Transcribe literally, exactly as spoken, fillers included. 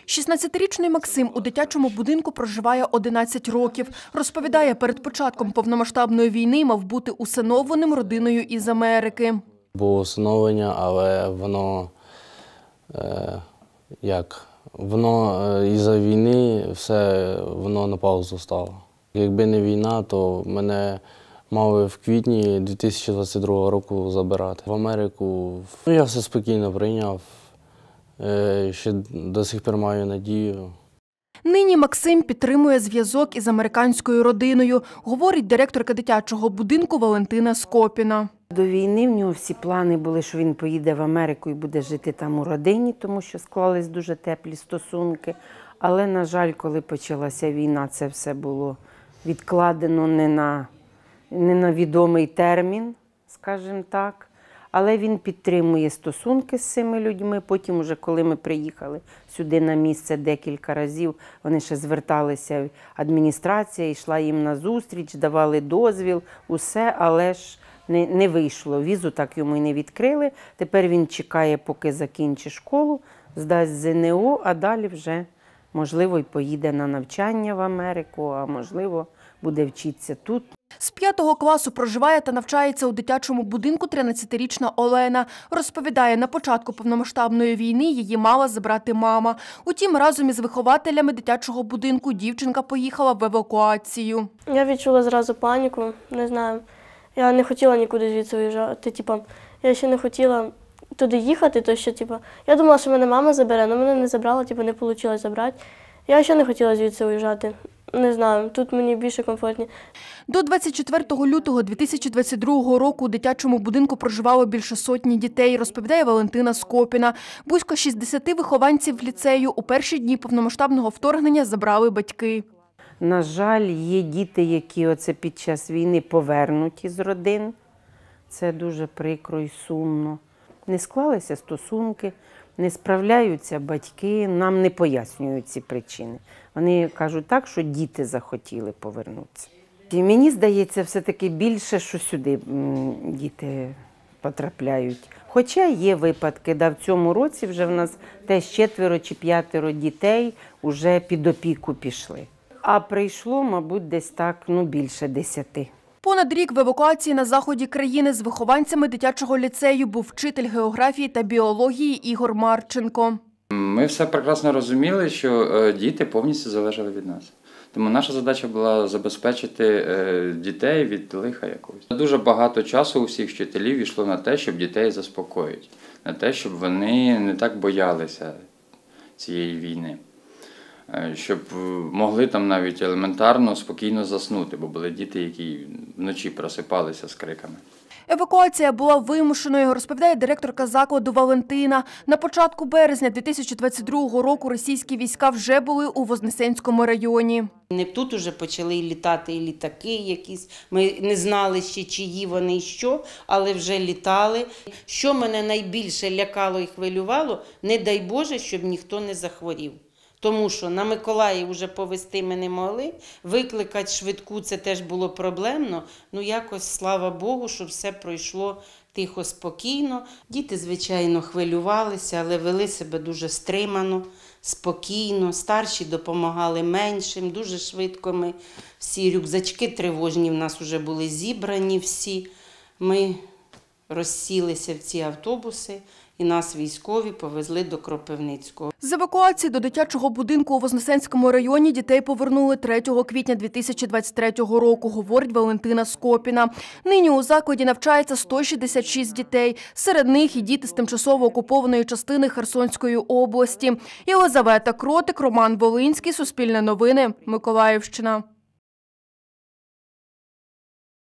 шістнадцятирічний Максим у дитячому будинку проживає одинадцять років. Розповідає, перед початком повномасштабної війни мав бути усиновленим родиною із Америки. Було усиновлення, але воно, е, як, воно е, із-за війни все воно на паузу стало. Якби не війна, то мене мали в квітні дві тисячі двадцять другого року забирати в Америку. Ну, я все спокійно прийняв, е, ще до сих пір маю надію. Нині Максим підтримує зв'язок із американською родиною, говорить директорка дитячого будинку Валентина Скопіна. До війни в нього всі плани були, що він поїде в Америку і буде жити там у родині, тому що склались дуже теплі стосунки. Але, на жаль, коли почалася війна, це все було відкладено не на, не на відомий термін, скажімо так. Але він підтримує стосунки з цими людьми. Потім, уже, коли ми приїхали сюди на місце декілька разів, вони ще зверталися, адміністрація йшла їм на зустріч, давали дозвіл, усе, але ж не, не вийшло. Візу так йому і не відкрили. Тепер він чекає, поки закінчить школу, здасть ЗНО, а далі вже, можливо, й поїде на навчання в Америку, а можливо, буде вчитися тут. З п'ятого класу проживає та навчається у дитячому будинку тринадцятирічна Олена. Розповідає, на початку повномасштабної війни її мала забрати мама. Утім, разом із вихователями дитячого будинку дівчинка поїхала в евакуацію. Я відчула зразу паніку, не знаю. Я не хотіла нікуди звідси виїжджати. Типа, я ще не хотіла туди їхати, то що, типа, я думала, що мене мама забере, але мене не забрала, типа, не вийшло забрати. Я ще не хотіла звідси виїжджати. Не знаю, тут мені більше комфортні. До двадцять четвертого лютого дві тисячі двадцять другого року у дитячому будинку проживало більше сотні дітей, розповідає Валентина Скопіна. Близько шістдесят вихованців ліцею у перші дні повномасштабного вторгнення забрали батьки. На жаль, є діти, які оце під час війни повернуті з родин. Це дуже прикро і сумно. Не склалися стосунки, не справляються батьки, нам не пояснюють ці причини. Вони кажуть так, що діти захотіли повернутися. І мені здається, все-таки більше, що сюди діти потрапляють. Хоча є випадки, да, в цьому році вже в нас теж четверо чи п'ятеро дітей вже під опіку пішли. А прийшло, мабуть, десь так, ну, більше десяти. Понад рік в евакуації на заході країни з вихованцями дитячого ліцею був вчитель географії та біології Ігор Марченко. Ми все прекрасно розуміли, що діти повністю залежали від нас. Тому наша задача була забезпечити дітей від лиха якогось. Дуже багато часу у всіх вчителів йшло на те, щоб дітей заспокоїти, на те, щоб вони не так боялися цієї війни. Щоб могли там навіть елементарно, спокійно заснути, бо були діти, які вночі просипалися з криками. Евакуація була вимушеною, розповідає директорка закладу Валентина. На початку березня дві тисячі двадцять другого року російські війська вже були у Вознесенському районі. Не тут уже почали літати і літаки якісь. Ми не знали ще, чиї вони і що, але вже літали. Що мене найбільше лякало і хвилювало, не дай Боже, щоб ніхто не захворів. Тому що на Миколаїв вже повезти ми не могли, викликати швидку це теж було проблемно. Ну якось, слава Богу, що все пройшло тихо, спокійно. Діти, звичайно, хвилювалися, але вели себе дуже стримано, спокійно. Старші допомагали меншим, дуже швидко ми всі рюкзачки тривожні в нас вже були зібрані всі. Ми розсілися в ці автобуси. І нас військові повезли до Кропивницького. З евакуації до дитячого будинку у Вознесенському районі дітей повернули третього квітня дві тисячі двадцять третього року, говорить Валентина Скопіна. Нині у закладі навчається сто шістдесят шість дітей. Серед них і діти з тимчасово окупованої частини Херсонської області. Єлизавета Кротик, Роман Волинський, Суспільне новини, Миколаївщина.